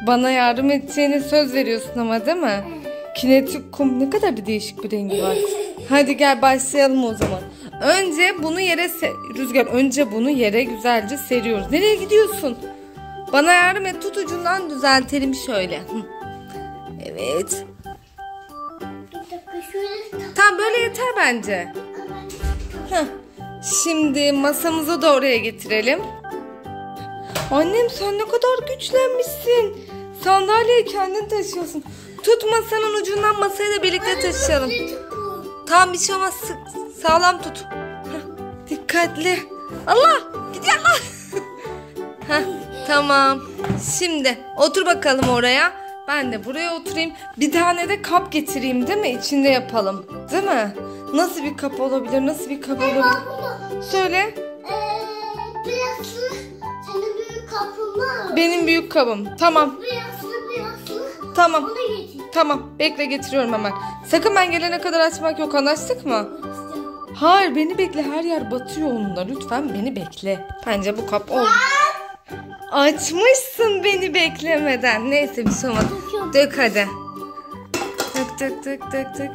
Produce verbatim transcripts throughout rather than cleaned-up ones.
Bana yardım edeceğine söz veriyorsun ama değil mi? Kinetik kum ne kadar da değişik bir rengi var. Hadi gel başlayalım o zaman. Önce bunu yere Rüzgar önce bunu yere güzelce seriyoruz. Nereye gidiyorsun? Bana yardım et, tut ucundan düzeltelim şöyle. Evet. Tamam böyle yeter bence. Heh. Şimdi masamızı da oraya getirelim. Annem sen ne kadar güçlenmişsin. Sandalyeyi kendin taşıyorsun. Tut masanın ucundan, masayı da birlikte taşıyalım. Tamam bir şey olmaz. Sağlam tut. Heh. Dikkatli. Allah gidiyor Allah. Heh. Tamam. Şimdi otur bakalım oraya. Ben de buraya oturayım. Bir tane de kap getireyim değil mi? İçinde yapalım. Değil mi? Nasıl bir kap olabilir? Nasıl bir kap olabilir? Söyle. Ee, beyazlı. Senin büyük kapın var. Benim büyük kabım. Tamam. Beyazlı beyazlı. Tamam. Onu getir. Tamam. Bekle getiriyorum hemen. Sakın ben gelene kadar açmak yok. Anlaştık mı? Hayır beni bekle. Her yer batıyor onunla. Lütfen beni bekle. Bence bu kap oldu. Açmışsın beni beklemeden. Neyse bir şey olmaz. Dök hadi. Dök dök dök dök dök.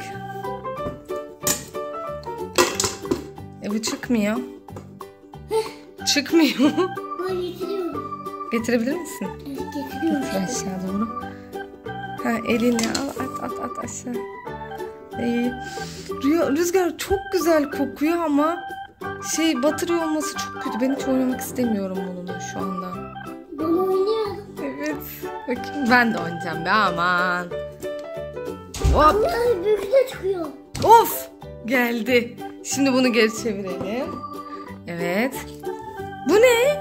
E bu çıkmıyor. Çıkmıyor. Ben getiriyorum. Getirebilir misin? Evet getiriyorum. Getir aşağı doğru. Ha elinle al at at at aşağı. Ee, Rüya, Rüzgar çok güzel kokuyor ama şey batırıyor olması çok kötü. Ben hiç oynamak istemiyorum bununla şu anda. Ben oynuyorum. Evet. Bakayım ben de oynayacağım be aman. Hop. Allah'ım büyük de çıkıyor. Of geldi. Şimdi bunu geri çevirelim. Evet. Bu ne?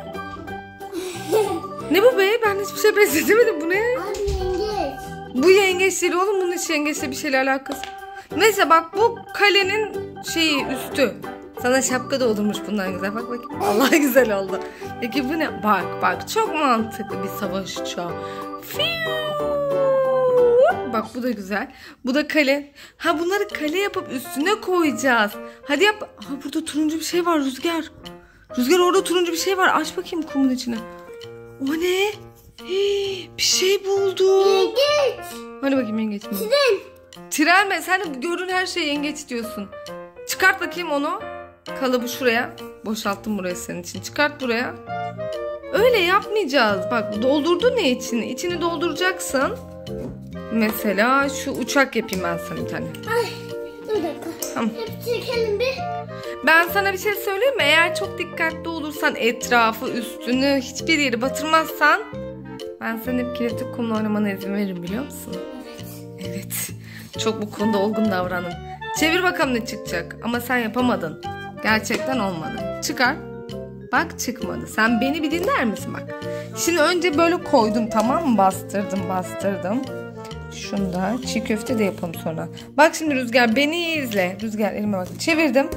Ne bu be? Ben hiçbir şey benzetemedim. Bu ne? Abi yengeç. Bu yengeç değil oğlum. Bunun hiç yengeçle bir şeyle alakası. Neyse bak bu kalenin şeyi üstü. Sana şapka da olurmuş bundan güzel. Bak bakayım. Allah güzel oldu. Peki bu ne? Bak bak çok mantıklı bir savaş uçağı. Bak bu da güzel. Bu da kale. Ha bunları kale yapıp üstüne koyacağız. Hadi yap. Ha burada turuncu bir şey var Rüzgar. Rüzgar orada turuncu bir şey var. Aç bakayım kumun içine. O ne? Hii, bir şey buldum. Yengeç. Hadi bakayım yengeç mi? Tren. Tren mi? Sen de görün her şeyi yengeç diyorsun. Çıkart bakayım onu. Kalıbı şuraya. Boşalttım burayı senin için. Çıkart buraya. Öyle yapmayacağız. Bak doldurdun ne içini? İçini dolduracaksın. Mesela şu uçak yapayım ben sana bir tane. Ay dur dakika. Tamam. Hep çekelim bir. Ben sana bir şey söyleyeyim mi? Eğer çok dikkatli olursan etrafı, üstünü, hiçbir yeri batırmazsan ben senin hep kinetik kumla oynamana izin veririm biliyor musun? Evet. Evet. Çok bu konuda olgun davranın. Çevir bakalım ne çıkacak. Ama sen yapamadın. Gerçekten olmadı. Çıkar. Bak çıkmadı. Sen beni bir dinler misin bak. Şimdi önce böyle koydum tamam mı? Bastırdım bastırdım. Şunda çiğ köfte de yapalım sonra. Bak şimdi Rüzgar beni iyi izle. Rüzgar elime bak. Çevirdim.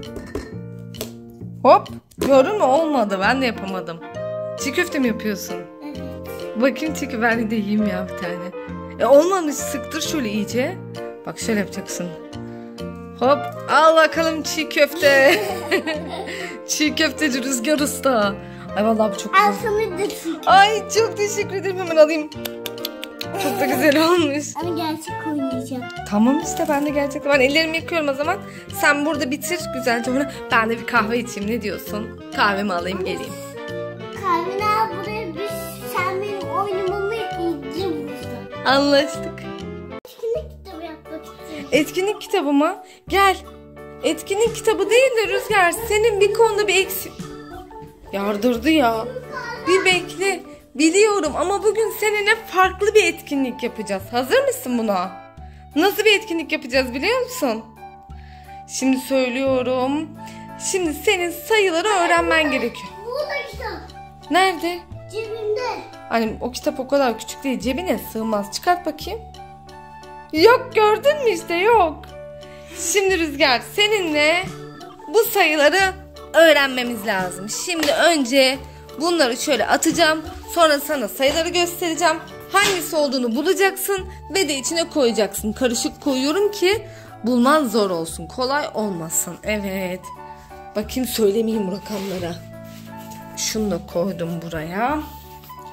Hop. Gördün mü? Olmadı. Ben de yapamadım. Çiğ köfte mi yapıyorsun? Evet. Bakayım çiğ köfte. Ben de yiyeyim ya bir tane. E olmamış. Sıktır şöyle iyice. Bak şöyle yapacaksın. Hop. Al bakalım çiğ köfte. Çiğ köfteci Rüzgar Usta. Ay vallahi bu çok Al güzel. sana da çiğ. Ay çok teşekkür ederim. Hemen alayım. Çok da güzel olmuş. Ama gerçek oynayacağım. Tamam işte ben de gerçekten. Ben ellerimi yıkıyorum o zaman. Sen burada bitir güzelce onu. Ben de bir kahve içeyim ne diyorsun? Kahvemi alayım geleyim. Kalbine al buraya bir sen benim oynamamı izliyorsun. Anlaştık. Etkinlik kitabı yapmak istiyorum. Etkinlik kitabı mı? Gel. Etkinlik kitabı değil de Rüzgar. Senin bir konuda bir eksik. Yardırdı ya. Bir bekle. Biliyorum ama bugün seninle farklı bir etkinlik yapacağız. Hazır mısın buna? Nasıl bir etkinlik yapacağız biliyor musun? Şimdi söylüyorum. Şimdi senin sayıları öğrenmen gerekiyor. Burada kitap. Nerede? Cebimde. Hani o kitap o kadar küçük değil. Cebine sığmaz. Çıkart bakayım. Yok gördün mü işte yok. Şimdi Rüzgar seninle bu sayıları öğrenmemiz lazım. Şimdi önce bunları şöyle atacağım. Sonra sana sayıları göstereceğim. Hangisi olduğunu bulacaksın ve de içine koyacaksın. Karışık koyuyorum ki bulman zor olsun. Kolay olmasın. Evet. Bakayım söylemeyeyim bu rakamlara. Şunu da koydum buraya.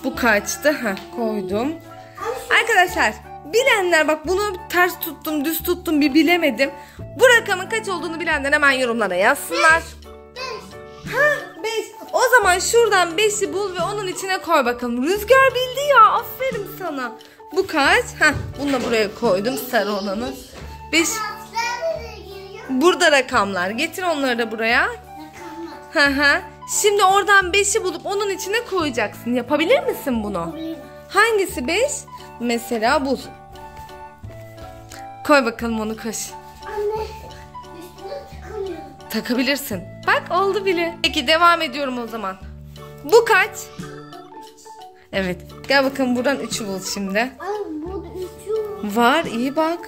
Bu kaçtı? Heh, koydum. Arkadaşlar bilenler, bak bunu ters tuttum düz tuttum bir bilemedim. Bu rakamın kaç olduğunu bilenler hemen yorumlara yazsınlar. Ha, beş. O zaman şuradan beşi bul ve onun içine koy bakalım. Rüzgar bildi ya, aferin sana. Bu kaç? Heh, bunu da buraya koydum, sarı olanı. beş. Burada rakamlar. Getir onları da buraya. Hı hı. Şimdi oradan beşi bulup onun içine koyacaksın. Yapabilir misin bunu? Hangisi beş? Mesela bul. Koy bakalım onu, koş. Anne, üstüne tıkamıyorum. Takabilirsin. Bak oldu bile. Peki devam ediyorum o zaman. Bu kaç? Evet. Gel bakalım buradan üçü bul şimdi. Ay, burada üçü Var, iyi bak.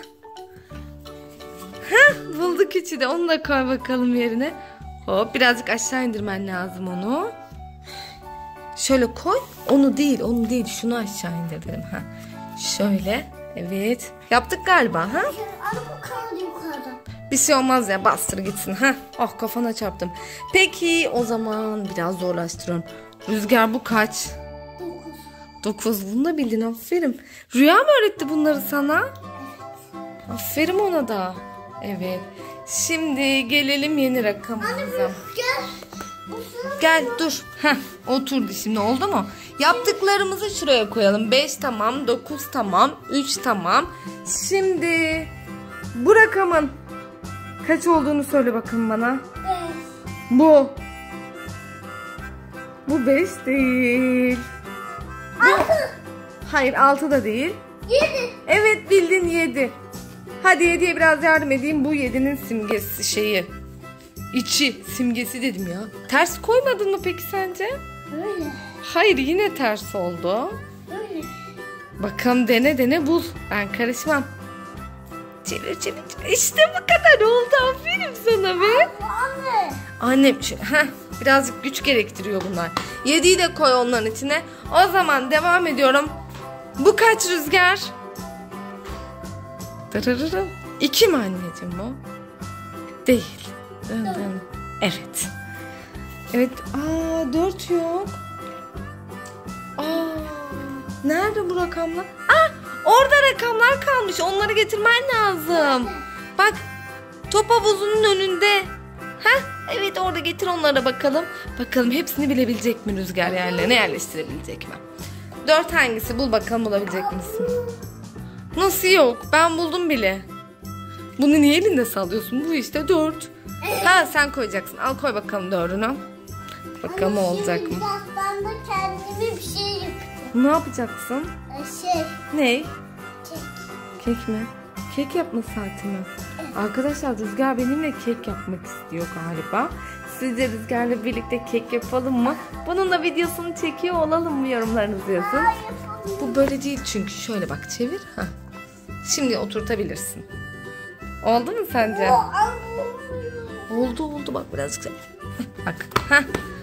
Heh, bulduk üçü de. Onu da koy bakalım yerine. Hop, birazcık aşağı indirmen lazım onu. Şöyle koy. Onu değil, onu değil. Şunu aşağı indir dedim. Ha. Şöyle. Evet. Yaptık galiba. Ha? Anne, bu kaldı yukarıda. Bir şey olmaz ya, bastır gitsin. Ha. Oh, kafana çarptım. Peki o zaman biraz zorlaştırıyorum. Rüzgar bu kaç? Dokuz. Dokuz. Bunu da bildin, aferin. Rüya mı öğretti bunları sana? Aferin ona da. Evet. Şimdi gelelim yeni rakamımıza. Gel. Bu sırada Gel dur. Heh, oturdu şimdi, oldu mu? Yaptıklarımızı şuraya koyalım. beş tamam, dokuz tamam, üç tamam. Şimdi bu rakamın kaç olduğunu söyle bakalım bana. beş. Bu. Bu beş değil. Bu. Hayır, altı da değil. Yedi. Evet bildin, yedi. Hadi yediye biraz yardım edeyim. Bu yedinin simgesi şeyi. İçi simgesi dedim ya. Ters koymadın mı peki sence? Öyle. Hayır, yine ters oldu. Öyle. Bakalım, dene dene bul. Ben karışmam. Çevir çevir çevir. İşte bu kadar oldu. Aferin sana be. Bu anne. Annem şu, heh, birazcık güç gerektiriyor bunlar. yediyi de koy onların içine. O zaman devam ediyorum. Bu kaç Rüzgar? Dırırırım. İki mi anneciğim bu? Değil. Dın dın. Evet. Evet. Aa, dört yok. Aa, nerede bu rakamlar? Aa, orada rakamlar kalmış. Onları getirmen lazım. Bak, top havuzunun önünde. Heh, evet orada, getir onları da bakalım. Bakalım hepsini bilebilecek mi Rüzgar, yerlerine yerleştirebilecek mi? Dört hangisi? Bul bakalım, bulabilecek misin? Nasıl yok? Ben buldum bile. Bunu niye elinde sallıyorsun? Bu işte dört. Ha, sen koyacaksın. Al, koy bakalım dördünü. Bakalım Anne, olacak şimdi mı? biraz ben de kendime bir şey yapacağım. Ne yapacaksın? Ee, Şey. Ne? Kek. Kek mi? Kek yapma saati mi? Arkadaşlar Rüzgar benimle kek yapmak istiyor galiba. Siz de Rüzgar'la birlikte kek yapalım mı? Bunun da videosunu çekiyor olalım mı? Yorumlarınızı yazın. Bu böyle değil çünkü. Şöyle bak, çevir. Heh. Şimdi oturtabilirsin. Oldu mu sence? Oldu oldu, bak birazcık. Bak. Heh.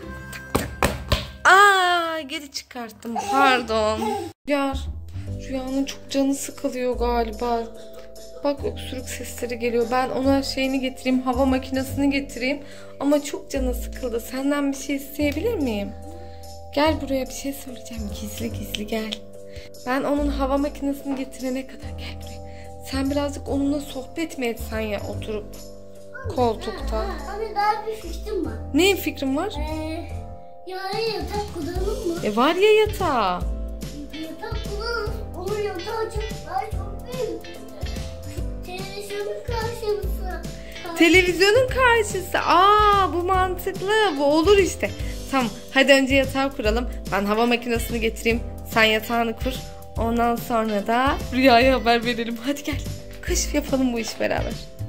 Aa, geri çıkarttım. Pardon. Rüya, Rüya'nın çok canı sıkılıyor galiba. Bak, öksürük sesleri geliyor. Ben ona şeyini getireyim, hava makinesini getireyim. Ama çok canı sıkıldı. Senden bir şey isteyebilir miyim? Gel buraya, bir şey söyleyeceğim. Gizli gizli gel. Ben onun hava makinesini getirene kadar gel buraya. Sen birazcık onunla sohbet mi etsen ya, oturup koltukta. Anne, daha bir fikrim var. Ne fikrin var? Ee, yarın yatak kullanalım mı? E var ya yatağı. Yatak kullanalım. Onun yatağı çok, daha çok büyük. Televizyonun karşısı. Televizyonun karşısı. Aa, bu mantıklı. Bu olur işte. Tamam, hadi önce yatağı kuralım. Ben hava makinesini getireyim. Sen yatağını kur. Ondan sonra da Rüya'ya haber verelim. Hadi gel. Koş, yapalım bu işi beraber.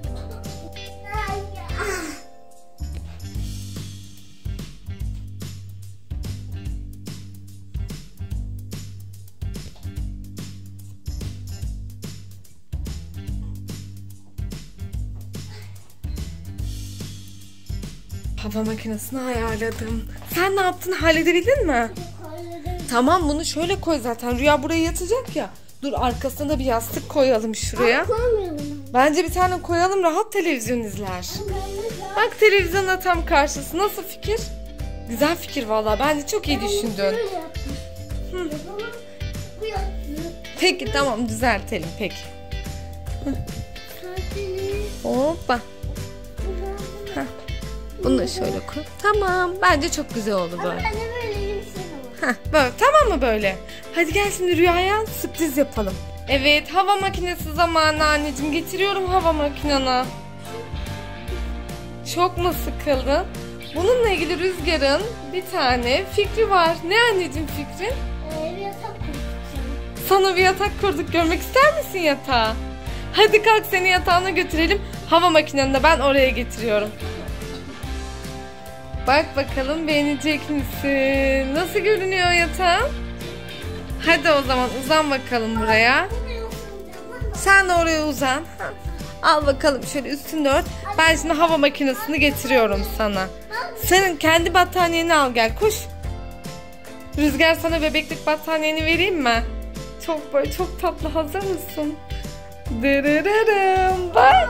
Hava makinesini ayarladım. Sen ne yaptın? Halledebildin mi? Tamam, bunu şöyle koy zaten. Rüya buraya yatacak ya. Dur, arkasına da bir yastık koyalım şuraya. Bence bir tane koyalım, rahat televizyon izler. Bak, televizyonda tam karşısı. Nasıl fikir? Güzel fikir vallahi. Bence çok iyi düşündün. Hı. Peki tamam, düzeltelim peki. Hoppa. Heh. Bunu da şöyle koy. Tamam, bence çok güzel oldu böyle. Heh, böyle. Tamam mı böyle? Hadi gel şimdi Rüya'ya sürpriz yapalım. Evet, hava makinesi zamanı anneciğim. Getiriyorum hava makinana. Çok mu sıkıldın? Bununla ilgili Rüzgar'ın bir tane fikri var. Ne anneciğim fikrin? Ee, bir yatak kurduk Sana bir yatak kurduk. Görmek ister misin yatağı? Hadi kalk, seni yatağına götürelim. Hava makineni de ben oraya getiriyorum. Bak bakalım, beğenecek misin? Nasıl görünüyor yatağın? Hadi o zaman uzan bakalım buraya. Sen de oraya uzan. Al bakalım, şöyle üstünü ört. Ben şimdi hava makinesini getiriyorum sana. Senin kendi battaniyeni al, gel koş. Rüzgar, sana bebeklik battaniyeni vereyim mi? Çok böyle çok tatlı, hazır mısın? Dırırırım. Bak.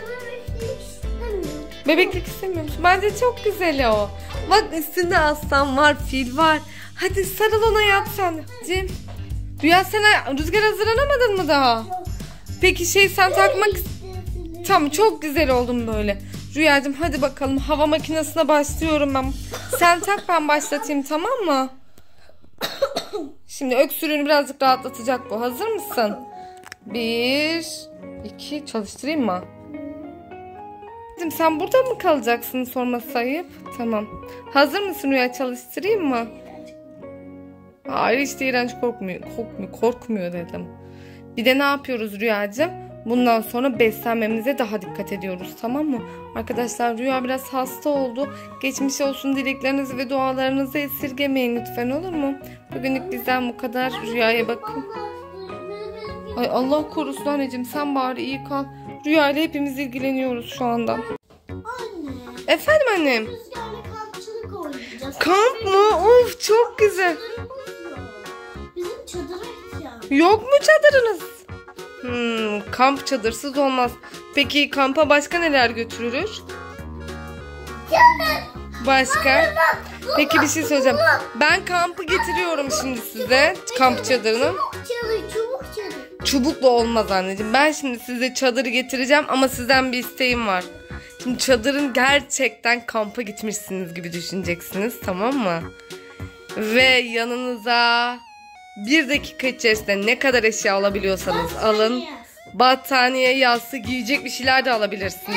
Bebeklik istemiyor musun? Bence çok güzel o. Bak, üstünde aslan var, fil var. Hadi sarıl ona, yat sen. Cem. Rüya, sen Rüzgar hazırlanamadın mı daha? Peki şey, sen takmak... Tamam, çok güzel oldun böyle. Rüyacığım hadi bakalım, hava makinesine başlıyorum ben. Sen tak, ben başlatayım, tamam mı? Şimdi öksürüğünü birazcık rahatlatacak bu. Hazır mısın? Bir, iki, çalıştırayım mı? Sen burada mı kalacaksın, sorması ayıp? Tamam. Hazır mısın Rüya, çalıştırayım mı? Hayır, hiç de iğrenç korkmuyor. Korkmuyor, korkmuyor dedim. Bir de ne yapıyoruz Rüyacığım? Bundan sonra beslenmemize daha dikkat ediyoruz, tamam mı? Arkadaşlar, Rüya biraz hasta oldu. Geçmiş olsun dileklerinizi ve dualarınızı esirgemeyin lütfen, olur mu? Bugünlük bizden bu kadar. Rüyaya bakın. Ay Allah korusun anneciğim, sen bari iyi kal. Rüya ile hepimiz ilgileniyoruz şu anda. Anne. Efendim annem? Rüzgarla kampçılık oynayacağız. Kamp mı? Of, çok güzel. Bizim çadıra ihtiyacımız. Yok mu çadırınız? Hmm, kamp çadırsız olmaz. Peki kampa başka neler götürülür? Başka? Peki bir şey söyleyeceğim. Ben kampı getiriyorum şimdi size. Kamp çadırını. Çubuk çadır, çubuk çadır. Çubukla olmaz anneciğim. Ben şimdi size çadırı getireceğim ama sizden bir isteğim var. Şimdi çadırın gerçekten kampa gitmişsiniz gibi düşüneceksiniz, tamam mı? Ve yanınıza bir dakika içerisinde ne kadar eşya alabiliyorsanız alın. Battaniye, yastık, giyecek bir şeyler de alabilirsiniz.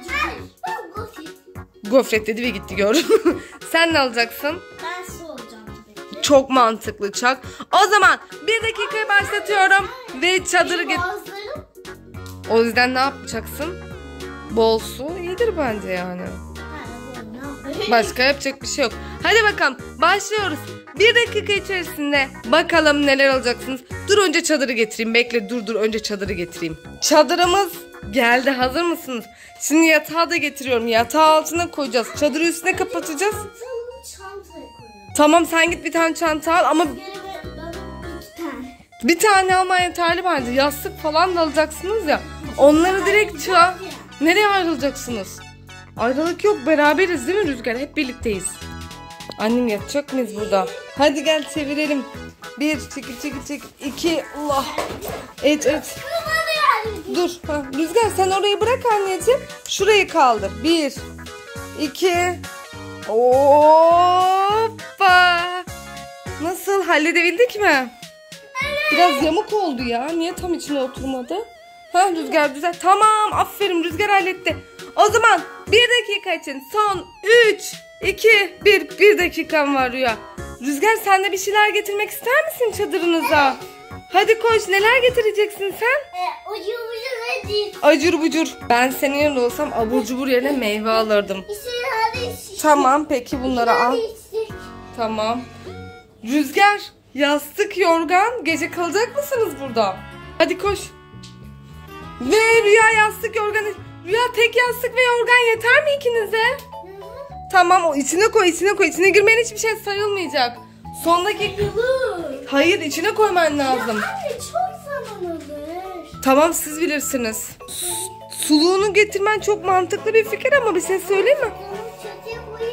Gofret dedi ve gitti, gördün mü? Sen ne alacaksın? Ben su olacağım tabii ki. Çok mantıklı Çak. O zaman bir dakikayı başlatıyorum ve çadırı get... Bazıları... O yüzden ne yapacaksın? Bol su iyidir bence yani. Başka yapacak bir şey yok. Hadi bakalım, başlıyoruz. Bir dakika içerisinde bakalım neler alacaksınız. Dur, önce çadırı getireyim. Bekle, dur dur önce çadırı getireyim. Çadırımız geldi, hazır mısınız? Şimdi yatağı da getiriyorum. Yatağı altına koyacağız. Çadırı üstüne kapatacağız. Çantaya koyuyorum. Tamam, sen git bir tane çanta al ama Geri ver, bana iki tane. bir tane alman yeterli bence. Yastık falan da alacaksınız ya. Onları direkt çığa. Nereye ayrılacaksınız? Ayrılık yok, beraberiz değil mi Rüzgar? Hep birlikteyiz. Annem, yatacak mıyız burada? Hadi gel çevirelim. Bir, çekil çekil çekil. İki, Allah. Evet evet. Dur. Ha, Rüzgar, sen orayı bırak anneciğim. Şurayı kaldır. Bir, iki. Hoppa. Nasıl, halledebildik mi? Biraz yamuk oldu ya. Niye tam içine oturmadı? Ha Rüzgar, güzel. Tamam, aferin, Rüzgar halletti. O zaman bir dakika için son üç, iki, bir. Bir dakikam var Rüya. Rüzgar, sen de bir şeyler getirmek ister misin çadırınıza? Hadi koş, neler getireceksin sen? E, ucu ucu ne değil. Acur bucur. Ben senin yerinde olsam abur cubur yerine meyve alırdım. İşte hadi. Tamam, peki bunları al. Hadi. Tamam. Rüzgar, yastık, yorgan. Gece kalacak mısınız burada? Hadi koş. Ve Rüya, yastık, yorgan. Rüya, tek yastık ve yorgan yeter mi ikinize? Tamam, o içine koy, içine koy. İçine girmeyen hiçbir şey sayılmayacak. Son dakika. Hayır, içine koyman lazım. Anne, çok zaman alır. Tamam, siz bilirsiniz. Suluğunu getirmen çok mantıklı bir fikir ama bir şey söyleyeyim mi? Onu çatıya koyayım.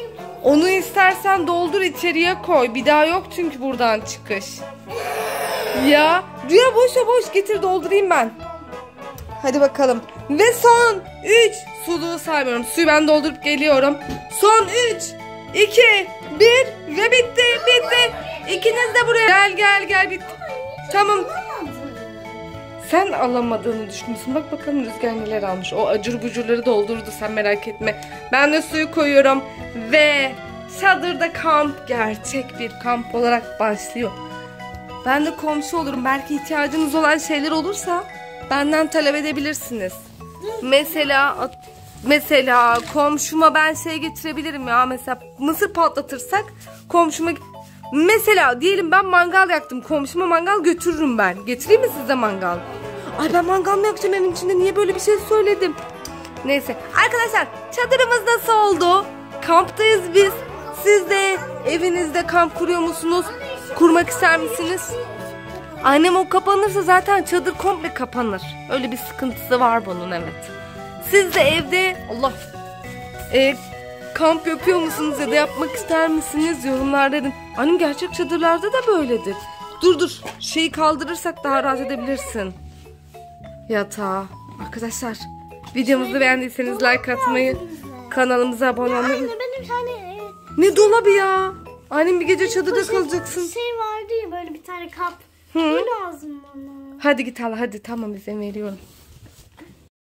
Onu istersen doldur içeriye koy. Bir daha yok çünkü buradan çıkış. Ya Rüya boşa boş getir doldurayım ben. Hadi bakalım. Ve son üç. Suluğu saymıyorum. Suyu ben doldurup geliyorum. Son üç, iki, bir ve bitti bitti. İkiniz de buraya. Gel gel gel bitti. Tamam. Sen alamadığını düşünmüşsün. Bak bakalım Rüzgar neler almış. O acur bucurları doldurdu, sen merak etme. Ben de suyu koyuyorum. Ve çadırda kamp gerçek bir kamp olarak başlıyor. Ben de komşu olurum. Belki ihtiyacınız olan şeyler olursa benden talep edebilirsiniz. Mesela mesela komşuma ben şey getirebilirim ya. Mesela mısır patlatırsak komşuma... Mesela diyelim ben mangal yaktım. Komşuma mangal götürürüm ben. Getireyim mi size mangal? Ay ben mangal mı yakacağım evin içinde? Niye böyle bir şey söyledim? Neyse. Arkadaşlar çadırımız nasıl oldu? Kamptayız biz. Siz de evinizde kamp kuruyor musunuz? Kurmak ister misiniz? Annem o kapanırsa zaten çadır komple kapanır. Öyle bir sıkıntısı var bunun, evet. Siz de evde Allah e, kamp yapıyor musunuz ya da yapmak ister misiniz? Yorumlarda edin. Annem gerçek çadırlarda da böyledir. Dur dur şeyi kaldırırsak daha rahat edebilirsin. Yatağı. Arkadaşlar videomuzu beğendiyseniz like atmayı, kanalımıza abone olmayı. Anne benim tane... Ne dolabı ya? Annem bir gece çadırda kalacaksın. Şey vardı ya böyle bir tane kap. Hı? Bu lazım bana. Hadi git al hadi, tamam izin veriyorum.